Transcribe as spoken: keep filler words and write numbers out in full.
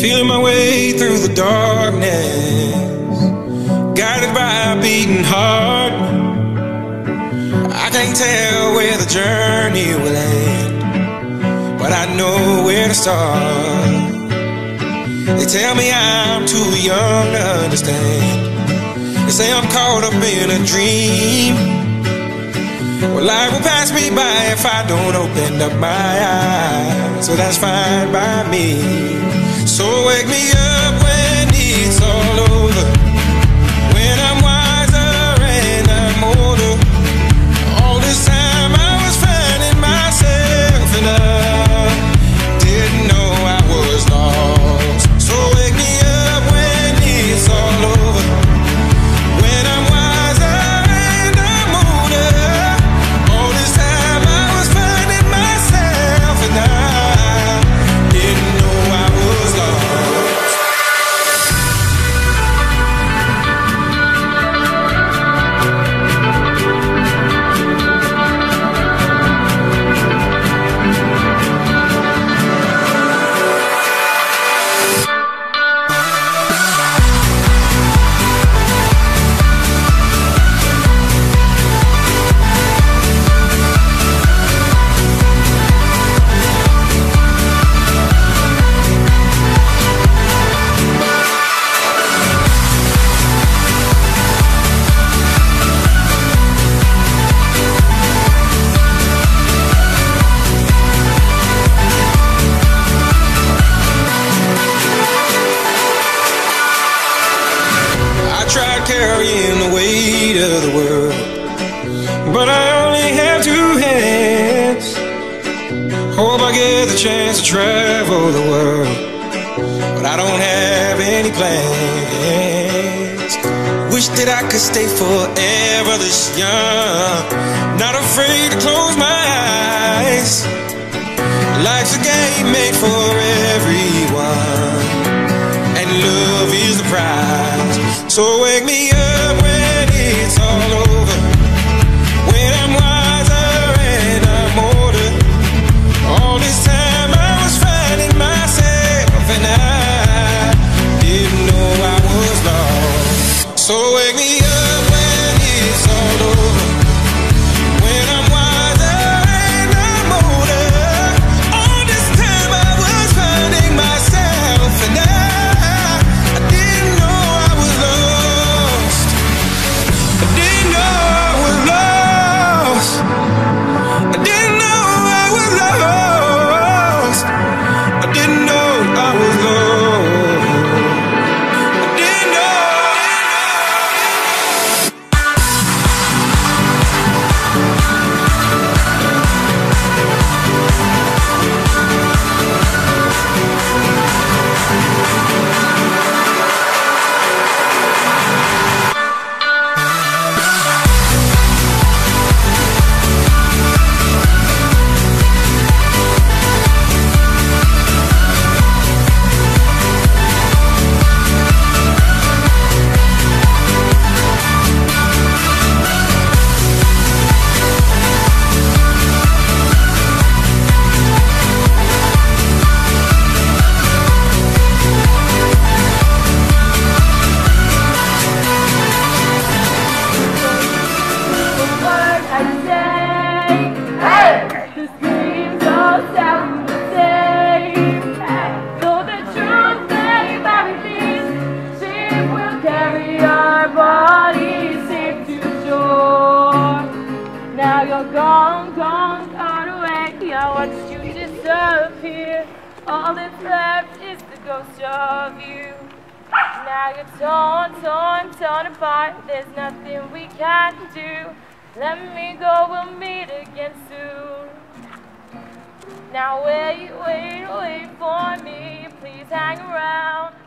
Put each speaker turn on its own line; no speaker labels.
Feeling my way through the darkness, guided by a beating heart. I can't tell where the journey will end, but I know where to start. They tell me I'm too young to understand. They say I'm caught up in a dream. Well, life will pass me by if I don't open up my eyes, so that's fine by me. So wake me up when it's all over, when I'm wiser and I'm older. All this time I was finding myself and I didn't know I was lost. So wake me up when it's all over, when I'm wiser and I'm older. All this time I was finding myself and I didn't know I was lost. Carrying the weight of the world, but I only have two hands. Hope I get the chance to travel the world, but I don't have any plans. Wish that I could stay forever this young, not afraid to close my eyes. Life's a game made for everyone, and love is the prize. So wake me up when it's all over, when I'm wiser and I'm older. All this time I was finding myself and I didn't know I was lost. So wake me up when it's all over, when I'm wiser and I'm older. All this time I was finding myself and I
you're gone, gone, gone away. I watched you disappear. All that's left is the ghost of you. Now you're torn, torn, torn apart. There's nothing we can do. Let me go, we'll meet again soon. Now wait, wait, wait for me. Please hang around.